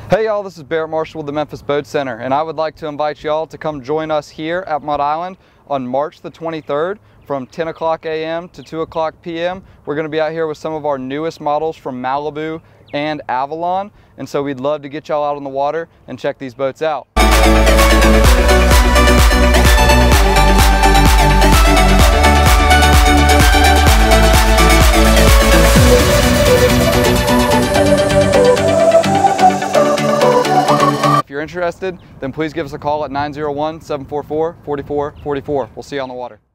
Hey y'all, this is Barrett Marshall with the Memphis Boat Center, and I would like to invite y'all to come join us here at Mud Island on March the 23rd from 10 o'clock a.m. to 2 o'clock p.m. We're going to be out here with some of our newest models from Malibu and Avalon, and so we'd love to get y'all out on the water and check these boats out. If you're interested, then please give us a call at 901-744-4444. We'll see you on the water.